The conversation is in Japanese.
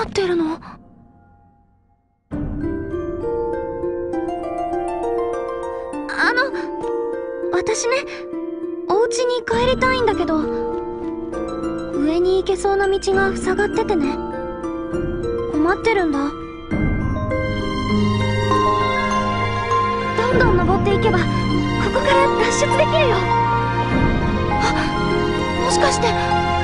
なってるの？私ね、お家に帰りたいんだけど、上に行けそうな道が塞がっててね、困ってるんだ。どんどん登っていけばここから脱出できるよ。あ、もしかして